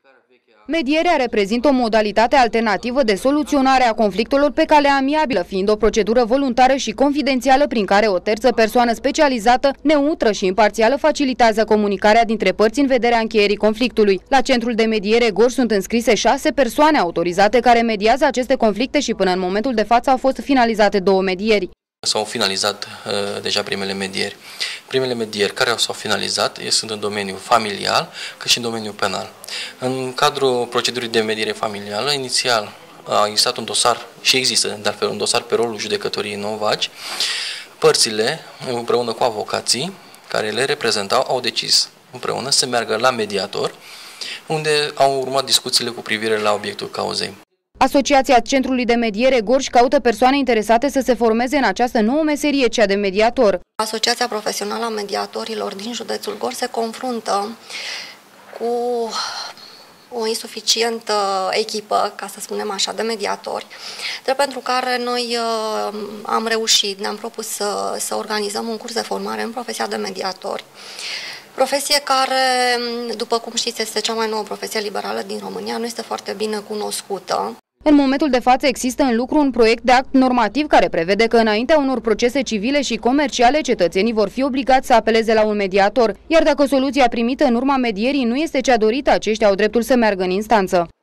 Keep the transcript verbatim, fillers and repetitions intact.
Medierea reprezintă o modalitate alternativă de soluționare a conflictelor pe cale amiabilă, fiind o procedură voluntară și confidențială prin care o terță persoană specializată, neutră și imparțială facilitează comunicarea dintre părți în vederea încheierii conflictului. La Centrul de Mediere Gorj sunt înscrise șase persoane autorizate care mediază aceste conflicte și până în momentul de față au fost finalizate două medieri. S-au finalizat uh, deja primele medieri. Primele medieri care s-au finalizat sunt în domeniul familial, cât și în domeniul penal. În cadrul procedurii de mediere familială, inițial a existat un dosar, și există de altfel un dosar pe rolul judecătoriei novaci. Părțile, împreună cu avocații care le reprezentau, au decis împreună să meargă la mediator, unde au urmat discuțiile cu privire la obiectul cauzei. Asociația Centrului de Mediere Gorj caută persoane interesate să se formeze în această nouă meserie, cea de mediator. Asociația Profesională a Mediatorilor din județul Gorj se confruntă cu o insuficientă echipă, ca să spunem așa, de mediatori, drept pentru care noi am reușit, ne-am propus să, să organizăm un curs de formare în profesia de mediatori. Profesie care, după cum știți, este cea mai nouă profesie liberală din România, nu este foarte bine cunoscută. În momentul de față există în lucru un proiect de act normativ care prevede că înaintea unor procese civile și comerciale, cetățenii vor fi obligați să apeleze la un mediator, iar dacă soluția primită în urma medierii nu este cea dorită, aceștia au dreptul să meargă în instanță.